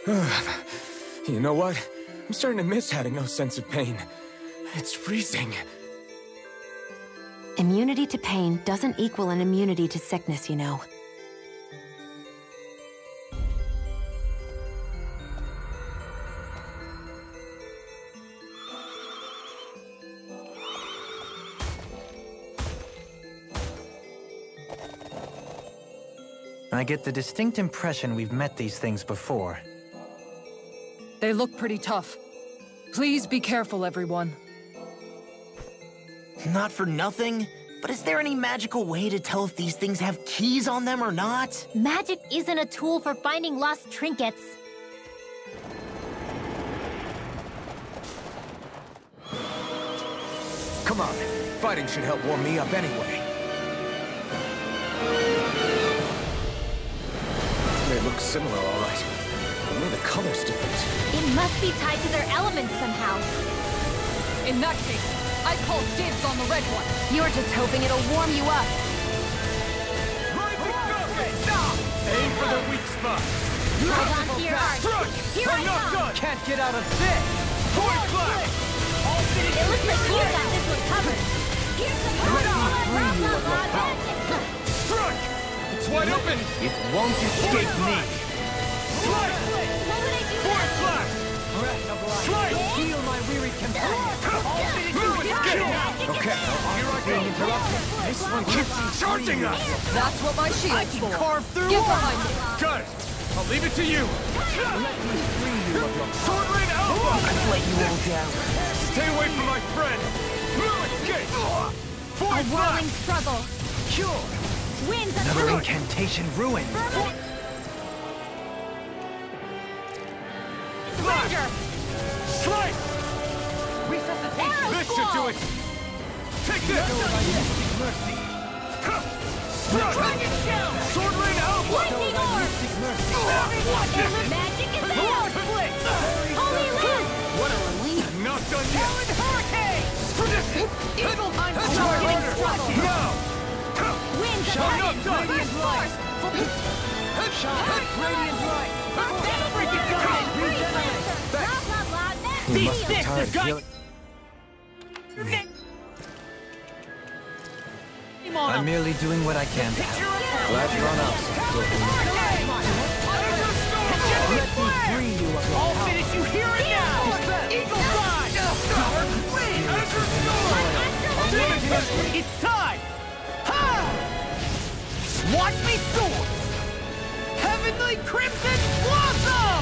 You know what? I'm starting to miss having no sense of pain. It's freezing. Immunity to pain doesn't equal an immunity to sickness, you know. I get the distinct impression we've met these things before. They look pretty tough. Please be careful, everyone. Not for nothing, but is there any magical way to tell if these things have keys on them or not? Magic isn't a tool for finding lost trinkets. Come on, fighting should help warm me up anyway. They look similar, all right. Only the color's different. It must be tied to their elements somehow. In that case, I call dibs on the red one. You're just hoping it'll warm you up. Aim for the weak spot. Hold on to your heart. Here I come. Can't get out of this! Point flash! It looks like you got this one covered. Here's the Struck! It's wide open! It won't escape me! Slice! What would I do Point now? flash! Breath of life! Slice! Heal my weary companion! Okay, here I go. This one keeps charging us! That's what my shield's for. Carve through Get one. behind me. Got it! I'll leave it to you! Sword Rain Alpha! I've let you all down. Stay away from my friend! Escape! A Point whirling flash! struggle. Cure! Winds Another of incantation ruined! Ranger! Slice! Arrow This should do it! Take this! Mercy! Struck! Sword Rain Alpha! Lightning orb! Magic is out! Holy Lance! What a relief! Not done yet! Hurricane! Evil time! Whirling struggle. Now! Winds of I'm heaven! not done! Burst force! Radiant light! Freeze Lancer! Blah, blah, blah, that's You must be tired of healing. I'm merely doing what I can. Glad you're on us. Let me free you of your I'll power. finish you here and now! Eagle Fly! It's time! Ha! Watch me soar! Heavenly Crimson Blossom!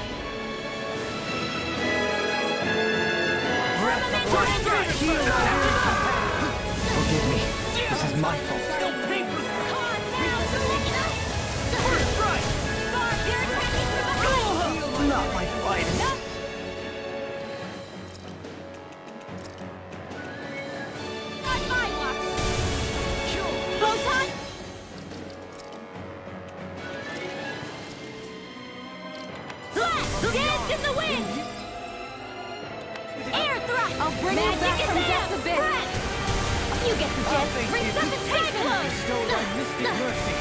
Forgive me. This is my fault. Not my finest. Dance in the wind! Air thrust! I'll bring you back from death's abyss. You get the gist. Bring something cyclone! Bestow thy mystic mercy.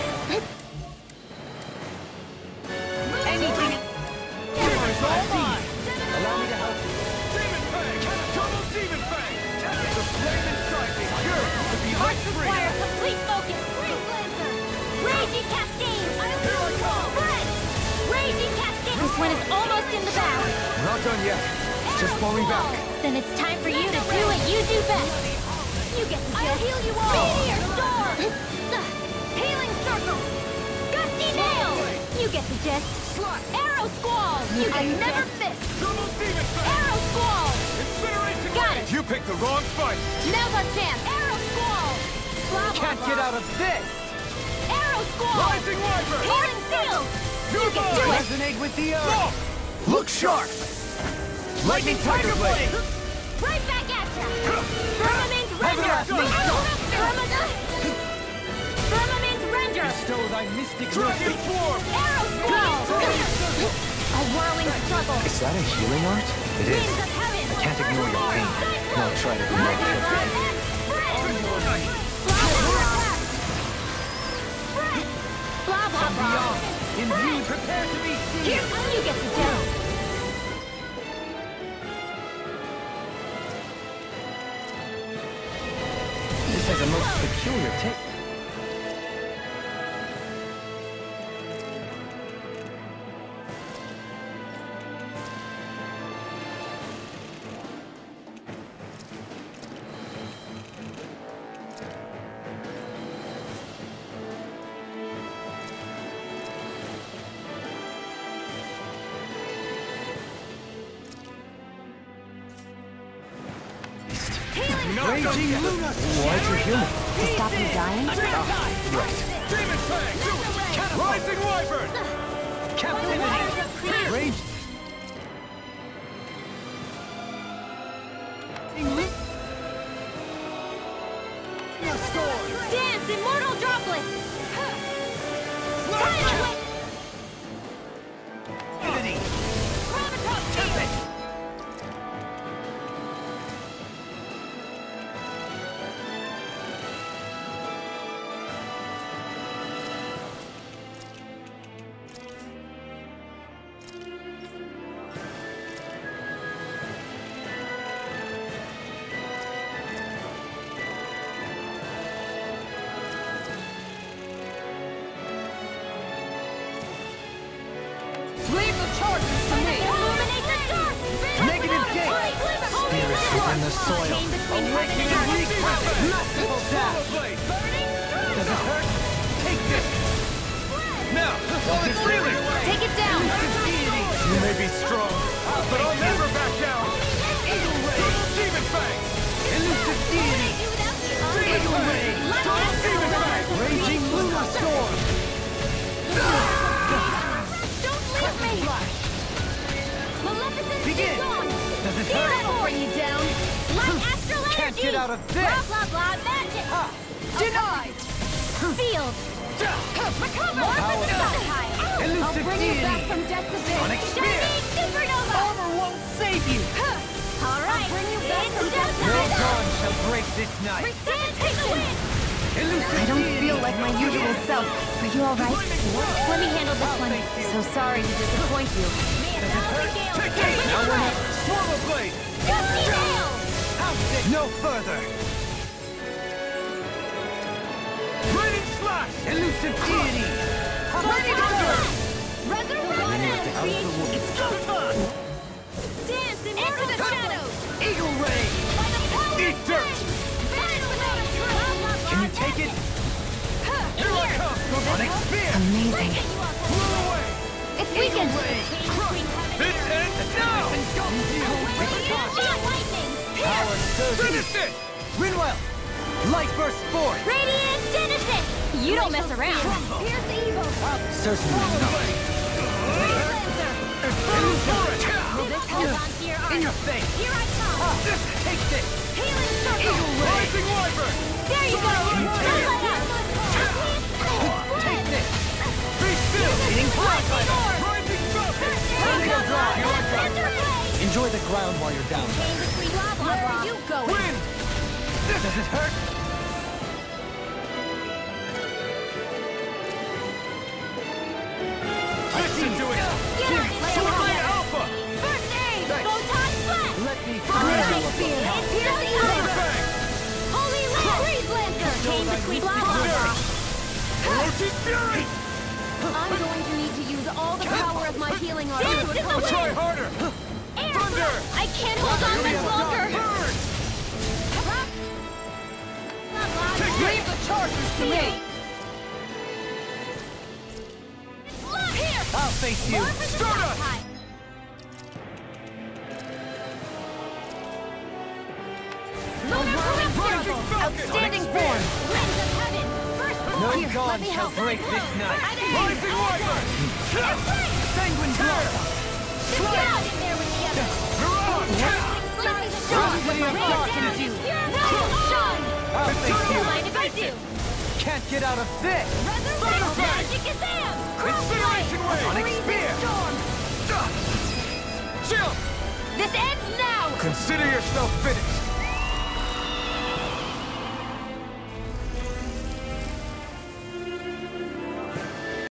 Anything... It's all mine. Allow me to help you. Demon Fang! Double Demon Fang! The flame inside me yearns to be let Hearts free! require complete focus. Freeze Lancer! Raging Cascade! Fred! Raging Cascade! This one is almost in the bag. Not done yet. Just falling back. Then it's time for you to do what you do best. You get the gist. I'll heal you all. Meteor Storm! Healing Circle! Gusty Nail! You get the gist. Arrow Squall! You can never miss. Double Demon Fang! Arrow Squall! Incineration Got Ray! it. You picked the wrong fight! Now's our chance. Arrow Squall! Blah, blah, Can't get blah. out of this! Arrow Squall! Rising Wyvern! Healing Field! You can do it! Resonate with the earth! Look sharp! Lightning Tiger Blade! Right back at ya! Firmament Render! Firmament Render! Bestow thy mystic Dragon mercy! Swarm! Arrow Squall! A whirling struggle! Is that a healing art? It is. Winds of heaven! I can't ignore your pain. I'll try to be more careful. Blah, blah, blah. Indeed, prepare to be seen. Here, you get the gem. This has a most peculiar taste. Raging Luna! Why'd you heal me? To stop you dying? Right. Demon Fang! Rising Wyvern! Captivity! Rage! Dance, immortal droplet! Leave the charges to me! Illuminate the dark! Negative gate! Spirits within the soil. Awakening weakness! Masterful dash! Blade! Does it hurt? Take this! Now, while it's reeling! Take it down! You may be strong, but I'll never back down! Eagle Ray! Demon Fang! Elusive deity! Eagle Ray! Demon Fang! Raging Luna Storm! Don't leave me! Maleficent Begin. is gone! Does it Feel hurt? it will bring you down! Like astral energy! Can't get out of this. Blah, blah, blah, magic! Denied! Sealed! Recover! I'll Elusive bring you back deity! from death's abyss! Sonic Spear. Shining supernova! Armor won't save you! All right, bring you back from death's No abyss! dawn shall break this night! Precipitation! Elusive I don't deity! feel like my usual self. Are you alright? Let me handle this one. So sorry to disappoint you. Take it! Now we're not... Swallow Blade! Gusty Nail! No further! Raining Slash! Elusive deity! Ready to go! Resurrection! Out of the woods. It's go time! Dance into the shadows! Eagle Ray! By the power Eat of dirt! flame! Vanish without a trace! Can you take it? Here I come! Sonic Spear! Amazing. Blew away! It's weakened! This ends now! Power surging! Finish it! Rinwell! Light burst forth! Radiant Genesis! You don't mess around! Here's the evil! Certainly not. Will this hold on to your arm? In your face! Here I come! Just take this! Healing circle! Rising Wyvern! There you go! take it? Take this! Be still! Eating blood! Rising Falcon! Enjoy the ground while you're down. Where are you going? Win! Does it hurt? Listen to it! Get on it, Sword Leia! Blade Alpha! First aid! Thanks. Photon Flash! Let me Rising feel Spear! you. Here's the Demon armor! Fang! Holy Land! Freeze Lancer! Chain between blah blah blah! Roach's Fury! I'm going to need to use all the power of my healing arts to I'll accomplish try it! harder! Air Thunder! Blast! I can't hold on much longer! Burn! Leave the charges to me! Here! I'll face you. More for the Stardust! side. Rising Falcon! Outstanding form! Winds of heaven! First No born! dawn Let me shall help. break this night. Rising Wyvern! Sanguine blood! Get out in there with the others! Mirage! Let me Everybody shine! up darkness you. Shine! I'll face Don't you. mind if I do! Can't get out of this! Resurrection! Magic is am! Incineration Wave! Sonic Spear! Storm! Chill! This ends now! Consider yourself finished!